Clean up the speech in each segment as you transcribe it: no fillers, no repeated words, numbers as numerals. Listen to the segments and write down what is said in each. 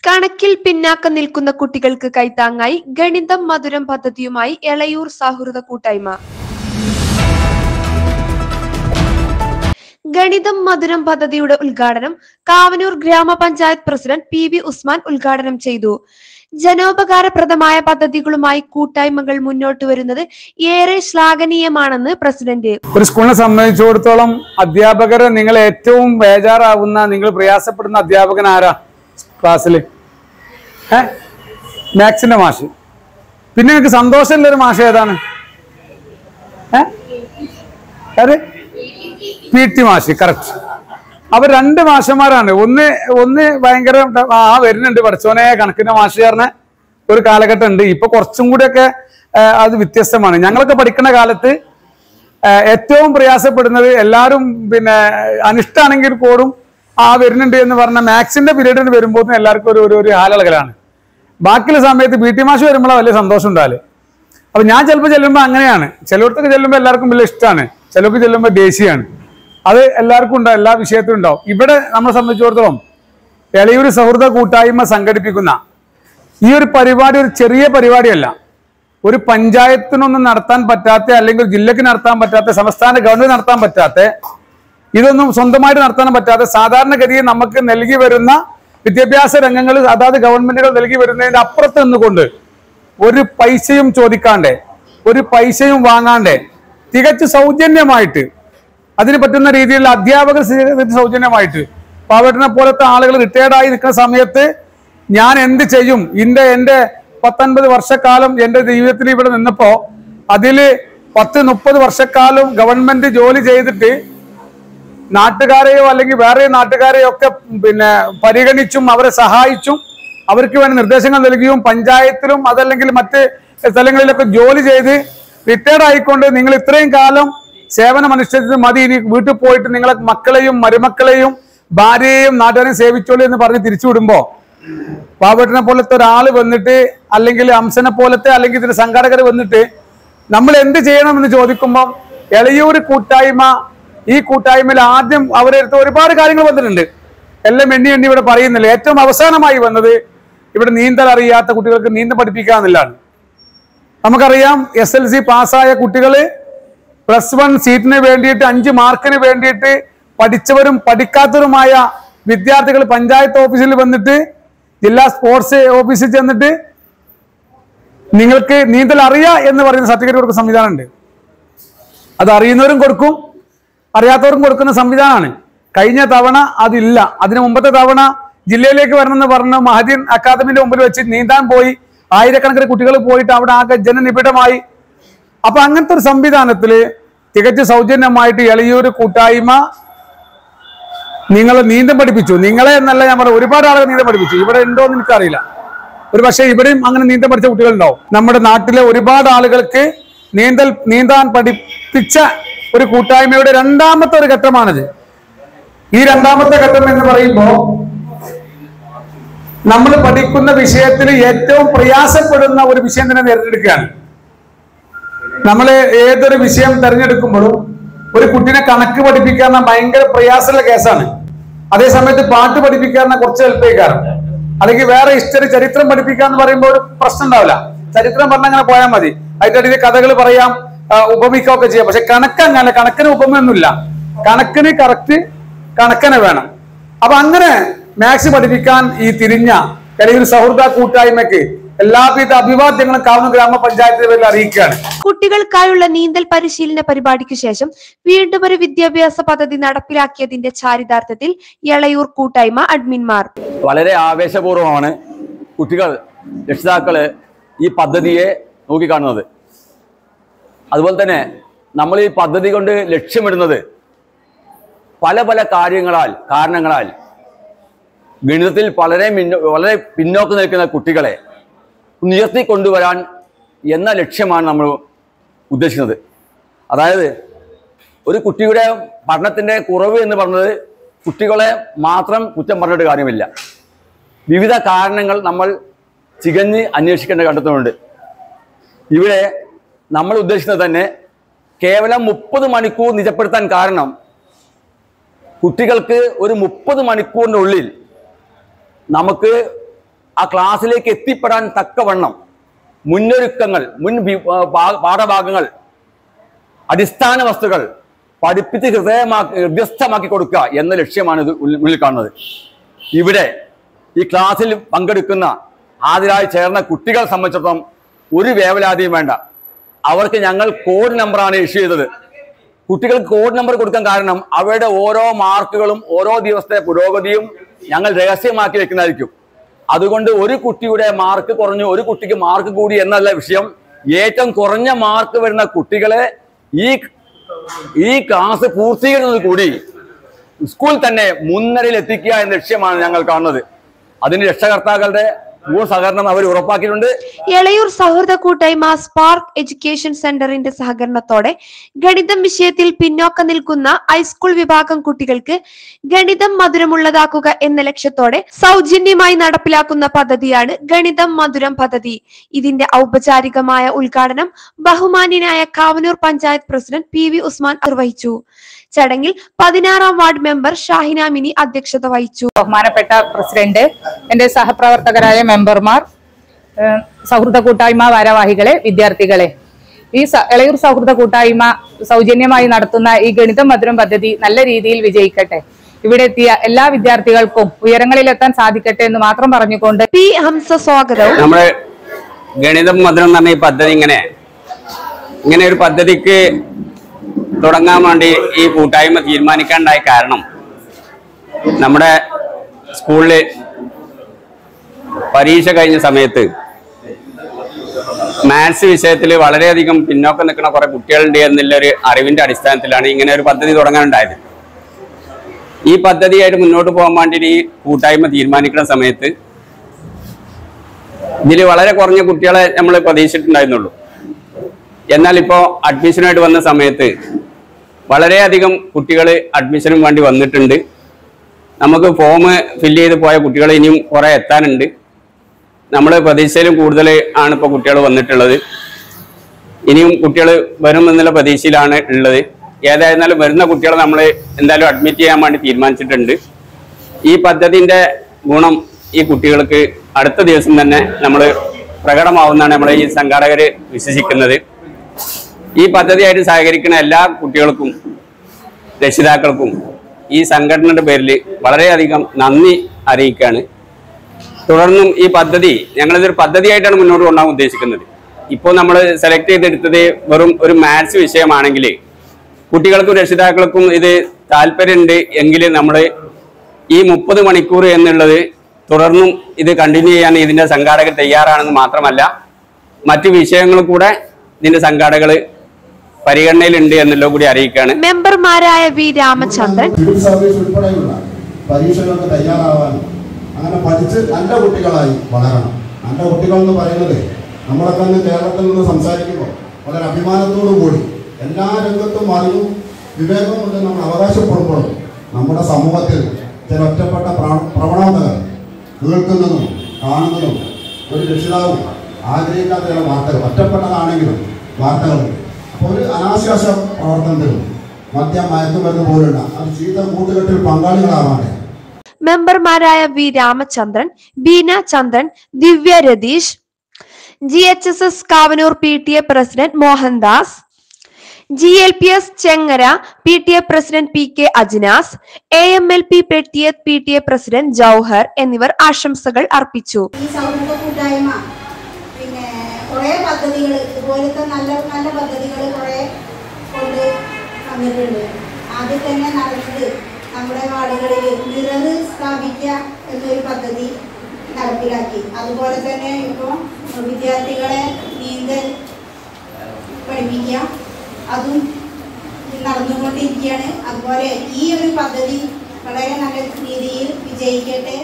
കണക്കിൽ പിന്നാക്കം നിൽക്കുന്ന കുട്ടികൾക്ക് കൈത്താങ്ങായി ഗണിതം മധുരം പദ്ധതിയുമായി എളയൂർ സൗഹൃദ കൂട്ടായ്മ. ഗണിതം മധുരം പദ്ധതിയുടെ ഉദ്ഘാടനം കാവനൂർ ഗ്രാമപഞ്ചായത്ത് പ്രസിഡന്റ് പി വി ഉസ്മാൻ ഉദ്ഘാടനം ചെയ്തു. ജനോപകാരപ്രദമായ പദ്ധതികളുമായി കൂട്ടായ്മകൾ മുന്നോട്ട് വരുന്നത് ഏറെ ശ്ലാഘനീയമാണെന്ന് പ്രസിഡന്റ്. ഒരു സ്കൂളിനെ സംബന്ധിച്ചിടത്തോളം അധ്യാപകരെ നിങ്ങൾ ഏറ്റവും ബേജാറാവുന്ന, നിങ്ങൾ പ്രയാസപ്പെടുന്ന അധ്യാപകൻ ആരാ? ക്ലാസ്സിൽ മാത്സിന്റെ മാഷ്. പിന്നെ നിങ്ങൾക്ക് സന്തോഷമുള്ളൊരു മാഷ് ഏതാണ്? പി ടി മാഷ്. കറക്റ്റ്. അവർ രണ്ട് മാഷന്മാരാണ്. ഒന്ന് ഭയങ്കര വരുന്നുണ്ട് പഠിച്ചോനെ കണക്കിന്റെ മാഷുകാരനെ ഒരു കാലഘട്ടം ഉണ്ട്. ഇപ്പൊ കുറച്ചും കൂടിയൊക്കെ അത് വ്യത്യസ്തമാണ്. ഞങ്ങളൊക്കെ പഠിക്കുന്ന കാലത്ത് ഏറ്റവും പ്രയാസപ്പെടുന്നത് എല്ലാവരും പിന്നെ അനിഷ്ടാണെങ്കിൽ പോലും വരുന്നുണ്ട് എന്ന് പറഞ്ഞ മാത്സിന്റെ പീരീഡിന് വരുമ്പോൾ എല്ലാവർക്കും ഒരു ഹാലളകലാണ്. ബാക്കിയുള്ള സമയത്ത് പി ടി മാഷ് വരുമ്പോഴാണ് വലിയ സന്തോഷം ഉണ്ടാല്. അപ്പൊ ഞാൻ ചിലപ്പോൾ ചെല്ലുമ്പോൾ അങ്ങനെയാണ്. ചിലയിടത്തൊക്കെ ചെല്ലുമ്പോൾ എല്ലാവർക്കും വലിയ ഇഷ്ടമാണ്, ചിലർക്ക് ചെല്ലുമ്പോൾ ദേശീയമാണ്. അത് എല്ലാവർക്കും ഉണ്ടാവും, എല്ലാ വിഷയത്തിലും ഉണ്ടാവും. ഇവിടെ നമ്മളെ സംബന്ധിച്ചിടത്തോളം എളയൂർ സൗഹൃദ കൂട്ടായ്മ സംഘടിപ്പിക്കുന്ന ഈ ഒരു പരിപാടി ഒരു ചെറിയ പരിപാടിയല്ല. ഒരു പഞ്ചായത്തിനൊന്നും നടത്താൻ പറ്റാത്ത, അല്ലെങ്കിൽ ജില്ലക്ക് നടത്താൻ പറ്റാത്ത, സംസ്ഥാന ഗവൺമെന്റ് നടത്താൻ പറ്റാത്ത, ഇതൊന്നും സ്വന്തമായിട്ട് നടത്താൻ പറ്റാത്ത, സാധാരണഗതിയിൽ നമുക്ക് നൽകി വരുന്ന വിദ്യാഭ്യാസ രംഗങ്ങൾ അതാത് ഗവൺമെന്റുകൾ നൽകി വരുന്നതിന്റെ അപ്പുറത്ത് നിന്നുകൊണ്ട് ഒരു പൈസയും ചോദിക്കാണ്ട്, ഒരു പൈസയും വാങ്ങാണ്ട്, തികച്ചു സൗജന്യമായിട്ട് അതിന് പറ്റുന്ന രീതിയിലുള്ള അധ്യാപകർ സൗജന്യമായിട്ട്, പാവട്ടിനെ പോലത്തെ ആളുകൾ റിട്ടയർഡായി നിൽക്കുന്ന സമയത്ത് ഞാൻ എന്ത് ചെയ്യും? എൻ്റെ 19 വർഷക്കാലം എൻ്റെ ജീവിതത്തിൽ ഇവിടെ നിന്നപ്പോ അതില് 10-30 വർഷക്കാലം ഗവൺമെന്റ് ജോലി ചെയ്തിട്ട് നാട്ടുകാരെയോ അല്ലെങ്കിൽ വേറെ നാട്ടുകാരെയോ ഒക്കെ പിന്നെ പരിഗണിച്ചും അവരെ സഹായിച്ചും അവർക്ക് വേണ്ട നിർദ്ദേശങ്ങൾ നൽകിയും പഞ്ചായത്തിലും അതല്ലെങ്കിൽ മറ്റ് സ്ഥലങ്ങളിലൊക്കെ ജോലി ചെയ്ത് റിട്ടയർഡ് ആയിക്കൊണ്ട് നിങ്ങൾ ഇത്രയും കാലം സേവനം അനുഷ്ഠിച്ചത് മതി, ഇനി വീട്ടിൽ പോയിട്ട് നിങ്ങളെ മക്കളെയും മരുമക്കളെയും ഭാര്യയെയും നാട്ടുകാരെയും സേവിച്ചോളൂ എന്ന് പറഞ്ഞ് തിരിച്ചുവിടുമ്പോ പാവട്ടിനെ പോലത്തെ ഒരാൾ വന്നിട്ട്, അല്ലെങ്കിൽ അംസനെ പോലത്തെ, അല്ലെങ്കിൽ ഇതിന്റെ സംഘാടകർ വന്നിട്ട് നമ്മൾ എന്ത് ചെയ്യണമെന്ന് ചോദിക്കുമ്പോൾ എളയൂർ കൂട്ടായ്മ, ഈ കൂട്ടായ്മയിൽ ആദ്യം അവരെടുത്ത് ഒരുപാട് കാര്യങ്ങൾ വന്നിട്ടുണ്ട്. എല്ലാം എണ്ണി ഇവിടെ പറയുന്നില്ല. ഏറ്റവും അവസാനമായി വന്നത് ഇവിടെ നീന്തൽ അറിയാത്ത കുട്ടികൾക്ക് നീന്തൽ പഠിപ്പിക്കുക എന്നുള്ളതാണ്. നമുക്കറിയാം, SLC പാസ്സായ കുട്ടികള് +1 സീറ്റിന് വേണ്ടിയിട്ട് 5 മാർക്കിന് വേണ്ടിയിട്ട് പഠിച്ചവരും പഠിക്കാത്തവരുമായ വിദ്യാർത്ഥികൾ പഞ്ചായത്ത് ഓഫീസിൽ വന്നിട്ട്, ജില്ലാ സ്പോർട്സ് ഓഫീസിൽ ചെന്നിട്ട് നിങ്ങൾക്ക് നീന്തൽ അറിയാം എന്ന് പറയുന്ന സർട്ടിഫിക്കറ്റ് കൊടുക്കുന്ന സംവിധാനമുണ്ട്. അത് അറിയുന്നവരും കൊടുക്കും, അറിയാത്തവർക്കും കൊടുക്കുന്ന സംവിധാനമാണ്. കഴിഞ്ഞ തവണ അതില്ല. അതിന് മുമ്പത്തെ തവണ ജില്ലയിലേക്ക് വരണമെന്ന് പറഞ്ഞ് മഹദീൻ അക്കാദമിന്റെ മുമ്പിൽ വെച്ച് നീന്താൻ പോയി ആയിരക്കണക്കിന് കുട്ടികൾ പോയിട്ട് അവിടെ ആകെ ജനനിബിഡമായി. അപ്പൊ അങ്ങനത്തെ ഒരു സംവിധാനത്തില് തികച്ചു സൗജന്യമായിട്ട് എളയൂർ കൂട്ടായ്മ നിങ്ങളെ നീന്തം പഠിപ്പിച്ചു. നിങ്ങളെ എന്നല്ല ഞാൻ പറഞ്ഞു, ഒരുപാട് ആളുകൾ നീന്തം പഠിപ്പിച്ചു. ഇവിടെ ഉണ്ടോ എന്ന് എനിക്കറിയില്ല. ഒരു പക്ഷേ ഇവിടെയും അങ്ങനെ നീന്തം പഠിച്ച കുട്ടികളുണ്ടാവും. നമ്മുടെ നാട്ടിലെ ഒരുപാട് ആളുകൾക്ക് നീന്താൻ പഠിപ്പിച്ച ഒരു കൂട്ടായ്മയുടെ രണ്ടാമത്തെ ഒരു ഘട്ടമാണിത്. ഈ രണ്ടാമത്തെ ഘട്ടം എന്ന് പറയുമ്പോൾ നമ്മൾ പഠിക്കുന്ന വിഷയത്തിൽ ഏറ്റവും പ്രയാസപ്പെടുന്ന ഒരു വിഷയം തന്നെ തിരഞ്ഞെടുക്കുകയാണ്. നമ്മൾ ഏതൊരു വിഷയം തിരഞ്ഞെടുക്കുമ്പോഴും ഒരു കുട്ടീനെ കണക്ക് പഠിപ്പിക്കാൻ ഭയങ്കര പ്രയാസമുള്ള കേസാണ്. അതേസമയത്ത് പാട്ട് പഠിപ്പിക്കാൻ കുറച്ച് എളുപ്പക്കാരം, അല്ലെങ്കിൽ വേറെ ഹിസ്റ്ററി ചരിത്രം പഠിപ്പിക്കാന്ന് പറയുമ്പോൾ ഒരു പ്രശ്നം ഉണ്ടാവില്ല. ചരിത്രം പറഞ്ഞ അങ്ങനെ പോയാൽ മതി, അതിന്റെ അടിയിൽ കഥകൾ പറയാം, ഉപമിക്കുകയൊക്കെ ചെയ്യാം. പക്ഷെ കണക്കങ്ങനെ, കണക്കിന് ഉപമയൊന്നുമില്ല. കണക്കിന് കറക്റ്റ് കണക്കനെ വേണം. അപ്പൊ അങ്ങനെ മാത്സ് പഠിപ്പിക്കാൻ ഈ തിരിഞ്ഞ എളയൂർ സൗഹൃദ കൂട്ടായ്മയ്ക്ക് എല്ലാവിധ അഭിവാദ്യങ്ങളും കാവനൂർ ഗ്രാമപഞ്ചായത്തിന്റെ പേരിൽ അറിയിക്കുകയാണ്. കുട്ടികൾക്കായുള്ള നീന്തൽ പരിശീലന പരിപാടിക്ക് ശേഷം വീണ്ടും ഒരു വിദ്യാഭ്യാസ പദ്ധതി നടപ്പിലാക്കിയതിന്റെ ചാരിതാർത്ഥ്യത്തിൽ എളയൂർ കൂട്ടായ്മ അഡ്മിൻമാർ വളരെ ആവേശപൂർവ്വമാണ് കുട്ടികൾ, രക്ഷിതാക്കള് ഈ പദ്ധതിയെ നോക്കിക്കാണുന്നത്. അതുപോലെ തന്നെ നമ്മൾ ഈ പദ്ധതി കൊണ്ട് ലക്ഷ്യമിടുന്നത് പല പല കാരണങ്ങളാൽ ഗണിതത്തിൽ വളരെ പിന്നോക്കം നിൽക്കുന്ന കുട്ടികളെ ഉയർത്തി കൊണ്ടുവരാൻ എന്ന ലക്ഷ്യമാണ് നമ്മൾ ഉദ്ദേശിക്കുന്നത്. അതായത് ഒരു കുട്ടിയുടെ പഠനത്തിൻ്റെ കുറവ് എന്ന് പറഞ്ഞത് കുട്ടികളെ മാത്രം കുറ്റം പറഞ്ഞിട്ട് കാര്യമില്ല. വിവിധ കാരണങ്ങൾ നമ്മൾ ചികഞ്ഞ് കണ്ടെത്തുന്നുണ്ട്. ഇവിടെ നമ്മൾ ഉദ്ദേശിക്കുന്നത് തന്നെ കേവലം 30 മണിക്കൂർ നിജപ്പെടുത്താൻ കാരണം കുട്ടികൾക്ക് ഒരു 30 മണിക്കൂറിനുള്ളിൽ നമുക്ക് ആ ക്ലാസ്സിലേക്ക് എത്തിപ്പെടാൻ തക്കവണ്ണം മുന്നൊരുക്കങ്ങൾ, പാഠഭാഗങ്ങൾ, അടിസ്ഥാന വസ്തുക്കൾ പഠിപ്പിച്ച് ഹൃദയസ്ഥമാക്കി കൊടുക്കുക എന്ന ലക്ഷ്യമാണ് ഇത് മുന്നിൽ കാണുന്നത്. ഇവിടെ ഈ ക്ലാസ്സിൽ പങ്കെടുക്കുന്ന ഹാജരായി ചേർന്ന കുട്ടികളെ സംബന്ധിച്ചിടത്തോളം ഒരു വേവലാതിയും വേണ്ട. അവർക്ക് ഞങ്ങൾ കോഡ് നമ്പറാണ് ഇഷ്യൂ ചെയ്തത്. കുട്ടികൾക്ക് കോഡ് നമ്പർ കൊടുക്കാൻ കാരണം അവരുടെ ഓരോ മാർക്കുകളും ഓരോ ദിവസത്തെ പുരോഗതിയും ഞങ്ങൾ രഹസ്യമാക്കി വെക്കുന്നതായിരിക്കും. അതുകൊണ്ട് ഒരു കുട്ടിയുടെ മാർക്ക് കുറഞ്ഞു, ഒരു കുട്ടിക്ക് മാർക്ക് കൂടി എന്നല്ല വിഷയം. ഏറ്റവും കുറഞ്ഞ മാർക്ക് വരുന്ന കുട്ടികളെ ഈ ക്ലാസ് പൂർത്തീകരിക്കുന്നത് കൂടി സ്കൂൾ തന്നെ മുൻനിരയിൽ എത്തിക്കുക എന്ന ലക്ഷ്യമാണ് ഞങ്ങൾ കാണുന്നത്. അതിന് രക്ഷകർത്താക്കളുടെ സഹകരണം അവർ ഉറപ്പാക്കിയിട്ടുണ്ട്. എളയൂർ സൗഹൃദ കൂട്ടായ്മ സ്പാർക്ക് എഡ്യൂക്കേഷൻ സെന്ററിന്റെ സഹകരണത്തോടെ ഗണിതം വിഷയത്തിൽ പിന്നോക്കം നിൽക്കുന്ന ഹൈസ്കൂൾ വിഭാഗം കുട്ടികൾക്ക് ഗണിതം മധുരമുള്ളതാക്കുക എന്ന ലക്ഷ്യത്തോടെ സൗജന്യമായി നടപ്പിലാക്കുന്ന പദ്ധതിയാണ് ഗണിതം മധുരം പദ്ധതി. ഇതിന്റെ ഔപചാരികമായ ഉദ്ഘാടനം ബഹുമാന്യനായ കാവനൂർ പഞ്ചായത്ത് പ്രസിഡന്റ് PV ഉസ്മാൻ നിർവഹിച്ചു. ചടങ്ങിൽ 16ാം വാർഡ് മെമ്പർ ഷാഹിന മിനി അധ്യക്ഷത വഹിച്ചു. ബഹുമാനപ്പെട്ട പ്രസിഡന്റ്, എന്റെ സഹപ്രവർത്തകരായ മെമ്പർമാർ, സൗഹൃദ കൂട്ടായ്മ ഭാരവാഹികളെ, വിദ്യാർത്ഥികളെ, ഈ എളയൂർ സൗഹൃദ കൂട്ടായ്മ സൗജന്യമായി നടത്തുന്ന ഈ ഗണിതം മധുരം പദ്ധതി നല്ല രീതിയിൽ വിജയിക്കട്ടെ. ഇവിടെ എത്തിയ എല്ലാ വിദ്യാർത്ഥികൾക്കും ഉയരങ്ങളിലെത്താൻ സാധിക്കട്ടെ എന്ന് മാത്രം പറഞ്ഞുകൊണ്ട് P. ഹംസ സ്വാഗതവും. നമ്മുടെ ഗണിതം മധുരം എന്ന് പറഞ്ഞ ഈ പദ്ധതി ഇങ്ങനെ ഒരു പദ്ധതിക്ക് തുടങ്ങാൻ വേണ്ടി ഈ കൂട്ടായ്മ തീരുമാനിക്കാനുണ്ടായ കാരണം, നമ്മുടെ സ്കൂളില് പരീക്ഷ കഴിഞ്ഞ സമയത്ത് മാത്സ് വിഷയത്തിൽ വളരെയധികം പിന്നോക്കം നിൽക്കുന്ന കുറെ കുട്ടികളുണ്ട് എന്നുള്ളൊരു അറിവിന്റെ അടിസ്ഥാനത്തിലാണ് ഇങ്ങനെ ഒരു പദ്ധതി തുടങ്ങാനുണ്ടായത്. ഈ പദ്ധതിയായിട്ട് മുന്നോട്ട് പോകാൻ വേണ്ടി ഈ കൂട്ടായ്മ തീരുമാനിക്കുന്ന സമയത്ത് ഇതിൽ വളരെ കുറഞ്ഞ കുട്ടികളെ നമ്മൾ പ്രതീക്ഷിച്ചിട്ടുണ്ടായിരുന്നുള്ളൂ. എന്നാൽ ഇപ്പോൾ അഡ്മിഷനായിട്ട് വന്ന സമയത്ത് വളരെയധികം കുട്ടികൾ അഡ്മിഷനും വേണ്ടി വന്നിട്ടുണ്ട്. നമുക്ക് ഫോം ഫില്ല് ചെയ്ത് പോയ കുട്ടികൾ ഇനിയും കുറേ എത്താനുണ്ട്. നമ്മൾ പ്രതീക്ഷയിലും കൂടുതൽ ആണ് ഇപ്പോൾ കുട്ടികൾ വന്നിട്ടുള്ളത്. ഇനിയും കുട്ടികൾ വരുമെന്നുള്ള പ്രതീക്ഷയിലാണ് ഉള്ളത്. ഏതായിരുന്നാലും വരുന്ന കുട്ടികളെ നമ്മൾ എന്തായാലും അഡ്മിറ്റ് ചെയ്യാൻ വേണ്ടി തീരുമാനിച്ചിട്ടുണ്ട്. ഈ പദ്ധതിൻ്റെ ഗുണം ഈ കുട്ടികൾക്ക് അടുത്ത ദിവസം തന്നെ നമ്മൾ പ്രകടമാവുന്നതാണ് നമ്മൾ ഈ സംഘാടകർ വിശ്വസിക്കുന്നത്. ഈ പദ്ധതിയായിട്ട് സഹകരിക്കുന്ന എല്ലാ കുട്ടികൾക്കും രക്ഷിതാക്കൾക്കും ഈ സംഘടനയുടെ പേരിൽ വളരെയധികം നന്ദി അറിയിക്കുകയാണ്. തുടർന്നും ഈ പദ്ധതി ഞങ്ങളിതൊരു പദ്ധതിയായിട്ടാണ് മുന്നോട്ട് കൊണ്ടുപോകാൻ ഉദ്ദേശിക്കുന്നത്. ഇപ്പോൾ നമ്മൾ സെലക്ട് ചെയ്തെടുത്തത് വെറും ഒരു മാത്സ് വിഷയമാണെങ്കിൽ കുട്ടികൾക്കും രക്ഷിതാക്കൾക്കും ഇത് താല്പര്യമുണ്ട് എങ്കിൽ നമ്മൾ ഈ 30 മണിക്കൂർ എന്നുള്ളത് തുടർന്നും ഇത് കണ്ടിന്യൂ ചെയ്യാൻ ഇതിൻ്റെ സംഘാടകർ തയ്യാറാണെന്ന് മാത്രമല്ല, മറ്റു വിഷയങ്ങളും കൂടെ ഇതിൻ്റെ സംഘാടകർ പരിഗണനയിലുണ്ട് എന്നുള്ളത് കൂടി അറിയിക്കുകയാണ്. മെമ്പർമാരായ V. രാമചന്ദ്രൻ, സിവിൽ സർവീസ് ഉൾപ്പെടെയുള്ള പരീക്ഷകൾക്ക് തയ്യാറാവാനും അങ്ങനെ പഠിച്ച് നല്ല കുട്ടികളായി വളരണം. നല്ല കുട്ടികൾ എന്ന് പറയുന്നത് നമ്മളൊക്കെ ഇന്ന് കേരളത്തിൽ നിന്ന് സംസാരിക്കുമ്പോൾ വളരെ അഭിമാനത്തോടു കൂടി എല്ലാ രംഗത്തും അറിവും വിവേകമുണ്ട് നമ്മൾ അവകാശപ്പെടുമ്പോഴും നമ്മുടെ സമൂഹത്തിൽ ചില ഒറ്റപ്പെട്ട പ്രവണതകൾ കേൾക്കുന്നതും കാണുന്നതും ഒരു രക്ഷിതാവും ആഗ്രഹിക്കാത്ത ചില വാർത്തകൾ, ഒറ്റപ്പെട്ടതാണെങ്കിലും വാർത്തകളുണ്ട്. അപ്പോൾ ഒരു അനാശാസ പ്രവർത്തനത്തിലും മദ്യം മയക്കുമരുന്ന് പോലുള്ള അത് ചീത്ത കൂട്ടുകെട്ടിൽ പങ്കാളികളാവാതെ മെമ്പർമാരായ V. Ramachandran, Beena Chandran, Divya Ratheesh, GHSS Kavanur PTA president Mohandas, GLPS Chengara PTA president PK Ajnas, AMLP Pettiyath PTA president Jauhar എന്നിവർ ആശംസകൾ അർപ്പിച്ചു. ഈ സൗഹൃദ കൂട്ടായ്മ പിന്നെ കുറെ പദ്ധതികൾ, ഇതുപോലത്തെ നല്ല നല്ല പദ്ധതികൾ കുറെ കൊണ്ട് വന്നിട്ടുണ്ട്. ആദ്യം തന്നെ നടന്നത് നമ്മുടെ വാർഡുകളിൽ മിറർ സ്ഥാപിക്കുക എന്നൊരു പദ്ധതി നടപ്പിലാക്കി. അതുപോലെ തന്നെ ഇപ്പോൾ വിദ്യാർത്ഥികളെ നീന്തൽ പഠിപ്പിക്കുക, അതും നടന്നുകൊണ്ടിരിക്കുകയാണ്. അതുപോലെ ഈ ഒരു പദ്ധതി വളരെ നല്ല രീതിയിൽ വിജയിക്കട്ടെ.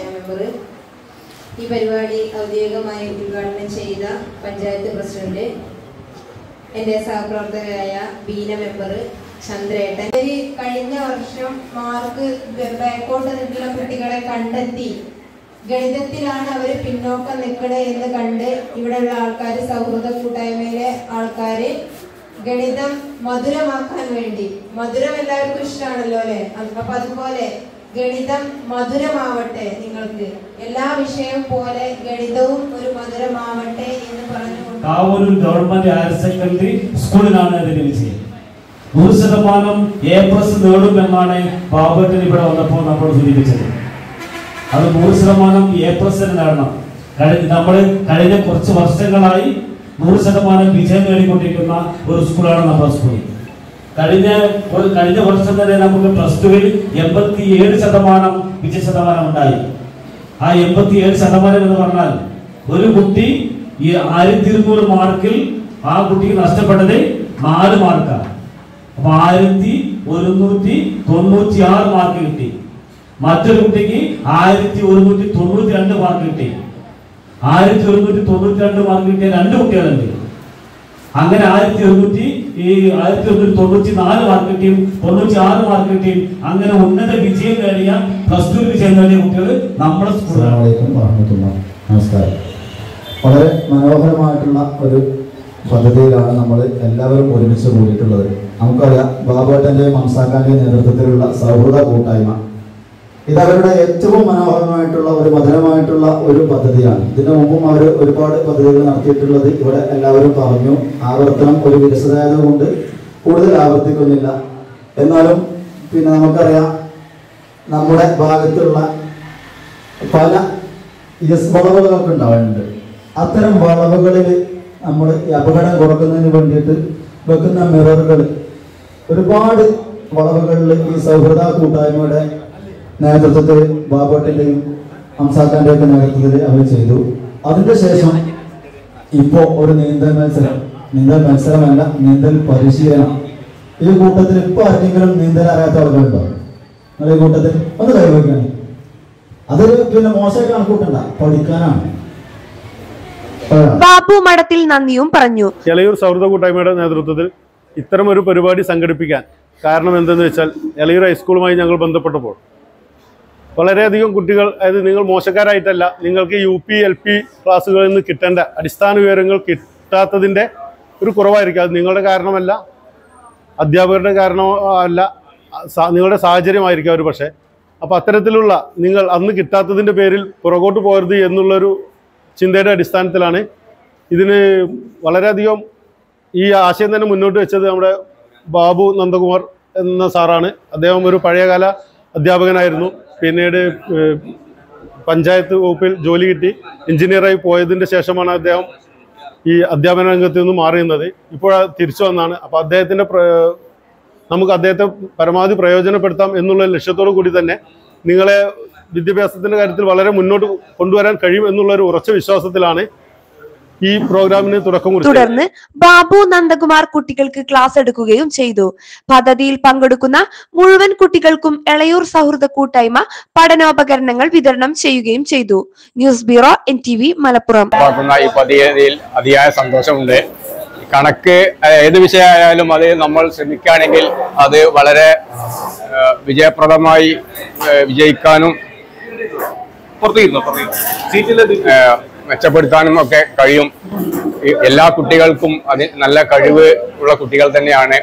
ഈ പരിപാടി ഔദ്യോഗികമായി ഉദ്ഘാടനം ചെയ്ത പഞ്ചായത്ത് പ്രസിഡന്റ്, എൻ്റെ സഹപ്രവർത്തകരായ ബീന മെമ്പർ, ചന്ദ്രേട്ടൻ. കഴിഞ്ഞ വർഷം മാർക്ക് ബാക്കോട്ട് നിൽക്കുന്ന കുട്ടികളെ കണ്ടെത്തി ഗണിതത്തിലാണ് അവർ പിന്നോക്കം നിൽക്കണേ എന്ന് കണ്ട് ഇവിടെയുള്ള ആൾക്കാർ, സൗഹൃദ കൂട്ടായ്മയിലെ ആൾക്കാർ ഗണിതം മധുരമാക്കാൻ വേണ്ടി, മധുരം എല്ലാവർക്കും ഇഷ്ടമാണല്ലോ അല്ലേ, അപ്പൊ അതുപോലെ ഗണിതം മധുരമാവട്ടെ, നിങ്ങൾക്ക് എല്ലാ വിഷയവും പോലെ ഗണിതവും ഒരു മധുരമാവട്ടെ എന്ന് പറഞ്ഞുകൊണ്ട് കാവൂർ ഗവൺമെന്റ് ഹയർ സെക്കൻഡറി സ്കൂളിലാണ് അതിന്റെ വിജയം. 100% A+ നേടുമെന്നാണ് ബാബുട്ടൻ ഇവിടെ വന്നപ്പോൾ നമ്മൾ സൂചിപ്പിച്ചത്. അത് 100% A+ നേടണം. നമ്മൾ കഴിഞ്ഞ കുറച്ച് വർഷങ്ങളായി 100% വിജയം നേടിക്കൊണ്ടിരിക്കുന്ന ഒരു സ്കൂളാണ് നമ്മുടെ സ്കൂൾ. കഴിഞ്ഞ വർഷം തന്നെ നമുക്ക് +2 87% വിജയ ശതമാനം ഉണ്ടായി. ആ 87% എന്ന് പറഞ്ഞാൽ ഒരു കുട്ടി ഈ 1200 മാർക്കിൽ ആ കുട്ടിക്ക് നഷ്ടപ്പെട്ടത് 4 മാർക്കാണ്. അപ്പൊ 1196 മാർക്ക് കിട്ടി. മറ്റൊരു കുട്ടിക്ക് 1192 മാർക്ക് കിട്ടി. 1192 മാർക്ക് കിട്ടിയ 2 കുട്ടികളുണ്ട്. അങ്ങനെ 1194 മാർക്ക് കിട്ടിയും 96 മാർക്ക് കിട്ടിയും അങ്ങനെ ഉന്നത വിജയം നേടിയ +2 വിജയം നേടിയ കുട്ടികൾ നമ്മുടെ സ്കൂളിലാണ്. നമസ്കാരം. വളരെ മനോഹരമായിട്ടുള്ള ഒരു പദ്ധതിയിലാണ് നമ്മൾ എല്ലാവരും ഒരുമിച്ച് കൂടിയിട്ടുള്ളത്. നമുക്കറിയാം, ബാബുവേട്ടൻ്റെയും ഹംസാഖാന്റെയും നേതൃത്വത്തിലുള്ള സൗഹൃദ കൂട്ടായ്മ ഇതവരുടെ ഏറ്റവും മനോഹരമായിട്ടുള്ള ഒരു മധുരമായിട്ടുള്ള ഒരു പദ്ധതിയാണ്. ഇതിനു മുമ്പും അവർ ഒരുപാട് പദ്ധതികൾ നടത്തിയിട്ടുള്ളത് ഇവിടെ എല്ലാവരും പറഞ്ഞു. ആവർത്തനം ഒരു വിരസതായത് കൊണ്ട് കൂടുതൽ ആവർത്തിക്കുന്നില്ല. എന്നാലും പിന്നെ നമുക്കറിയാം, നമ്മുടെ ഭാഗത്തുള്ള പല വളവുകളൊക്കെ ഉണ്ടാവുന്നുണ്ട്. അത്തരം വളവുകളിൽ നമ്മൾ അപകടം കുറക്കുന്നതിന് വേണ്ടിയിട്ട് വെക്കുന്ന മിററുകൾ ഒരുപാട് വളവുകളിൽ ഈ സൗഹൃദ കൂട്ടായ്മയുടെ നേതൃത്വത്തിൽ ബാബുവേട്ടൻ്റെയും ഹംസാഖാന്റെയും ഒക്കെ നേതൃത്വത്തിൽ അവർ ചെയ്തു. അതിൻ്റെ ശേഷം ഇപ്പോൾ ഒരു നീന്തൽ മത്സരമല്ല, നീന്തൽ പരിശീലനം. ഈ കൂട്ടത്തിൽ ഇപ്പോൾ ആർക്കെങ്കിലും നീന്തൽ അറിയാത്ത ആളുകളുണ്ടോ? നിങ്ങൾ ഈ കൂട്ടത്തിൽ ഒന്ന് കൈവയ്ക്കണം. അതൊരു പിന്നെ മോശമായി കണക്കൂട്ടണ്ട, പഠിക്കാനാണ്. ബാബു മഠത്തിൽ നന്ദിയും പറഞ്ഞു. എളയൂർ സൗഹൃദ കൂട്ടായ്മയുടെ നേതൃത്വത്തിൽ ഇത്തരം ഒരു പരിപാടി സംഘടിപ്പിക്കാൻ കാരണം എന്തെന്ന് വെച്ചാൽ, എളയൂർ ഹൈസ്കൂളുമായി ഞങ്ങൾ ബന്ധപ്പെട്ടപ്പോൾ വളരെയധികം കുട്ടികൾ, അതായത് നിങ്ങൾ മോശക്കാരായിട്ടല്ല, നിങ്ങൾക്ക് UP LP ക്ലാസ്സുകളിൽ നിന്ന് കിട്ടേണ്ട അടിസ്ഥാന വിവരങ്ങൾ കിട്ടാത്തതിൻ്റെ ഒരു കുറവായിരിക്കും. അത് നിങ്ങളുടെ കാരണമല്ല, അധ്യാപകരുടെ കാരണമല്ല, നിങ്ങളുടെ സാഹചര്യമായിരിക്കും അവർ. പക്ഷേ അപ്പോൾ അത്തരത്തിലുള്ള നിങ്ങൾ അന്ന് കിട്ടാത്തതിൻ്റെ പേരിൽ പുറകോട്ട് പോകരുത് എന്നുള്ളൊരു ചിന്തയുടെ അടിസ്ഥാനത്തിലാണ് ഇതിന് വളരെയധികം ഈ ആശയം തന്നെ മുന്നോട്ട് വെച്ചത് നമ്മുടെ ബാബു നന്ദകുമാർ എന്ന സാറാണ്. അദ്ദേഹം ഒരു പഴയകാല അധ്യാപകനായിരുന്നു. പിന്നീട് പഞ്ചായത്ത് വകുപ്പിൽ ജോലി കിട്ടി എഞ്ചിനീയറായി പോയതിൻ്റെ ശേഷമാണ് അദ്ദേഹം ഈ അധ്യാപന രംഗത്ത് നിന്ന് മാറിയുന്നത്. ഇപ്പോൾ തിരിച്ചു വന്നാണ്. അപ്പോൾ നമുക്ക് അദ്ദേഹത്തെ പരമാവധി പ്രയോജനപ്പെടുത്താം എന്നുള്ള ലക്ഷ്യത്തോടു കൂടി തന്നെ നിങ്ങളെ വിദ്യാഭ്യാസത്തിൻ്റെ കാര്യത്തിൽ വളരെ മുന്നോട്ട് കൊണ്ടുവരാൻ കഴിയും എന്നുള്ളൊരു ഉറച്ച വിശ്വാസത്തിലാണ് ഈ പ്രോഗ്രാമിന് തുടക്കം കുറിച്ചത്. തുടർന്ന് ബാബു നന്ദകുമാർ കുട്ടികൾക്ക് ക്ലാസ് എടുക്കുകയും ചെയ്തു. പദ്ധതിയിൽ പങ്കെടുക്കുന്ന മുഴുവൻ കുട്ടികൾക്കും എളയൂർ സൗഹൃദ കൂട്ടായ്മ പഠനോപകരണങ്ങൾ വിതരണം ചെയ്യുകയും ചെയ്തു. News bureau NTV Malappuram. ഈ പദ്ധതിയിൽ അതിയായ സന്തോഷമുണ്ട്. കണക്ക് ഏത് വിഷയമായാലും അത് നമ്മൾ ശ്രമിക്കുകയാണെങ്കിൽ അത് വളരെ വിജയപ്രദമായി വിജയിക്കാനും മെച്ചപ്പെടുത്താനും ഒക്കെ കഴിയും. എല്ലാ കുട്ടികൾക്കും അത് നല്ല കഴിവ് ഉള്ള കുട്ടികൾ തന്നെയാണ്.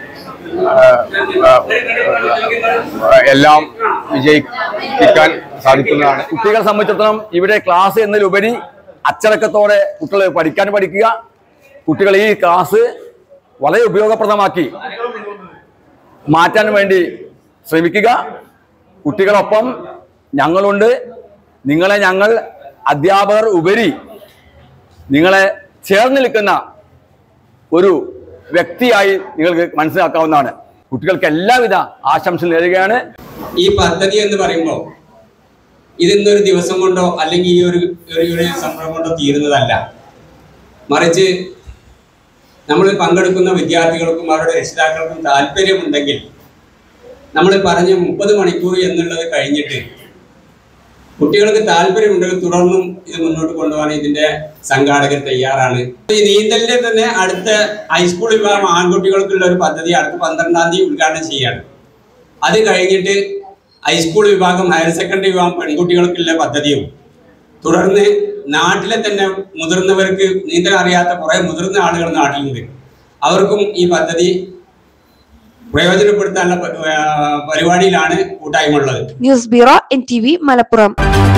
എല്ലാം വിജയിക്കാൻ സാധിക്കുന്നതാണ്. കുട്ടികളെ സംബന്ധിച്ചിടത്തോളം ഇവിടെ ക്ലാസ് എന്നതിലുപരി അച്ചടക്കത്തോടെ കുട്ടികൾ പഠിക്കുക. കുട്ടികൾ ഈ ക്ലാസ് വളരെ ഉപയോഗപ്രദമാക്കി മാറ്റാൻ വേണ്ടി ശ്രമിക്കുക. കുട്ടികളൊപ്പം ഞങ്ങളുണ്ട്. നിങ്ങളെ ഞങ്ങൾ അധ്യാപകർ ഉപരി നിങ്ങളെ ചേർന്ന് നിൽക്കുന്ന ഒരു വ്യക്തിയായി നിങ്ങൾക്ക് മനസ്സിലാക്കാവുന്നതാണ്. കുട്ടികൾക്ക് എല്ലാവിധ ആശംസ നേരുകയാണ്. ഈ പദ്ധതി എന്ന് പറയുമ്പോൾ ഇതിന്നൊരു ദിവസം കൊണ്ടോ അല്ലെങ്കിൽ ഈ ഒരു സംരംഭം കൊണ്ടോ തീരുന്നതല്ല. മറിച്ച് നമ്മൾ പങ്കെടുക്കുന്ന വിദ്യാർത്ഥികൾക്കും അവരുടെ രക്ഷിതാക്കൾക്കും താല്പര്യമുണ്ടെങ്കിൽ നമ്മൾ പറഞ്ഞ 30 മണിക്കൂർ എന്നുള്ളത് കഴിഞ്ഞിട്ട് കുട്ടികൾക്ക് താല്പര്യമുണ്ടെങ്കിൽ തുടർന്നും ഇത് മുന്നോട്ട് കൊണ്ടുപോകാൻ ഇതിന്റെ സംഘാടകർ തയ്യാറാണ്. ഈ നീന്തലിന്റെ തന്നെ അടുത്ത ഹൈസ്കൂൾ വിഭാഗം ആൺകുട്ടികൾക്കുള്ള ഒരു പദ്ധതി അടുത്ത 12-ാം തീയതി ഉദ്ഘാടനം ചെയ്യാണ്. അത് കഴിഞ്ഞിട്ട് ഹൈസ്കൂൾ വിഭാഗം ഹയർ സെക്കൻഡറി വിഭാഗം പെൺകുട്ടികൾക്കുള്ള പദ്ധതിയും തുടർന്ന് നാട്ടിലെ തന്നെ മുതിർന്നവർക്ക് നീന്തൽ അറിയാത്ത കുറേ മുതിർന്ന ആളുകൾ നാട്ടിലുണ്ട്. അവർക്കും ഈ പദ്ധതി പ്രയോജനപ്പെടുത്താനുള്ള പരിപാടിയിലാണ് കൂട്ടായ്മ ഉള്ളത്. News bureau NTV Malappuram.